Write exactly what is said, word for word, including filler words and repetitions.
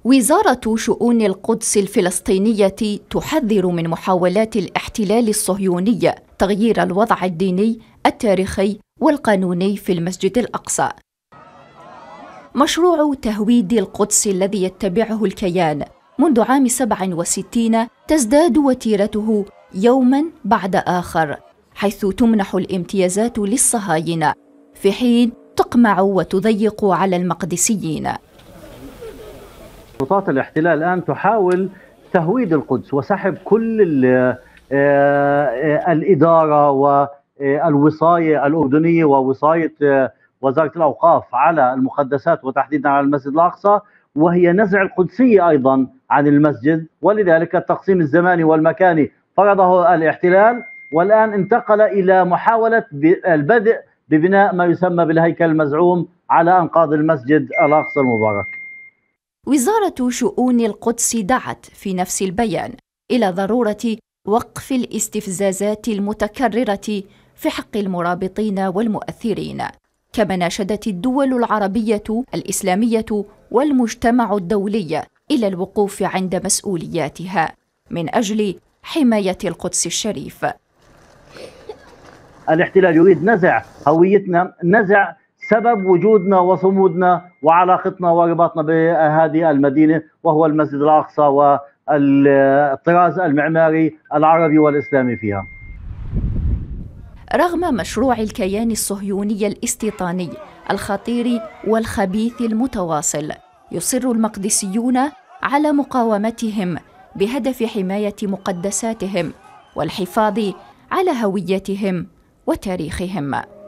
وزارة شؤون القدس الفلسطينية تحذر من محاولات الاحتلال الصهيوني تغيير الوضع الديني التاريخي والقانوني في المسجد الأقصى. مشروع تهويد القدس الذي يتبعه الكيان منذ عام سبع وستين تزداد وتيرته يوماً بعد آخر، حيث تمنح الامتيازات للصهاينة في حين تقمع وتضيق على المقدسيين. سلطات الاحتلال الآن تحاول تهويد القدس وسحب كل الإدارة والوصاية الأردنية ووصاية وزارة الأوقاف على المقدسات وتحديدا على المسجد الأقصى، وهي نزع القدسية أيضا عن المسجد، ولذلك التقسيم الزماني والمكاني فرضه الاحتلال، والآن انتقل إلى محاولة البدء ببناء ما يسمى بالهيكل المزعوم على أنقاض المسجد الأقصى المبارك. وزارة شؤون القدس دعت في نفس البيان إلى ضرورة وقف الاستفزازات المتكررة في حق المرابطين والمؤثرين، كما ناشدت الدول العربية الإسلامية والمجتمع الدولي إلى الوقوف عند مسؤولياتها من أجل حماية القدس الشريف. الاحتلال يريد نزع هويتنا، نزع سبب وجودنا وصمودنا وعلاقتنا ورباطنا بهذه المدينة، وهو المسجد الأقصى والطراز المعماري العربي والإسلامي فيها. رغم مشروع الكيان الصهيوني الاستيطاني الخطير والخبيث المتواصل، يصر المقدسيون على مقاومتهم بهدف حماية مقدساتهم والحفاظ على هويتهم وتاريخهم.